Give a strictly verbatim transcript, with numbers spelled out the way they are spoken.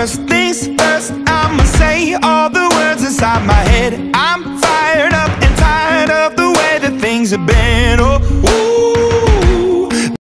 First things first, I'ma say all the words inside my head. I'm fired up and tired of the way that things have been. Oh, ooh.